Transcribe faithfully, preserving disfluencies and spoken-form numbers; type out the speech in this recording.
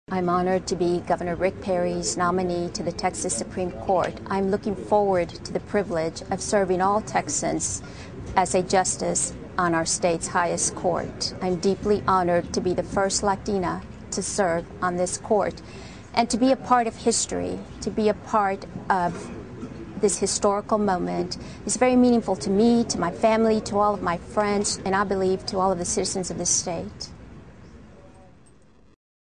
I'm honored to be Governor Rick Perry's nominee to the Texas Supreme Court. I'm looking forward to the privilege of serving all Texans as a justice on our state's highest court. I'm deeply honored to be the first Latina to serve on this court and to be a part of history, to be a part of this historical moment. It's very meaningful to me, to my family, to all of my friends, and I believe to all of the citizens of this state.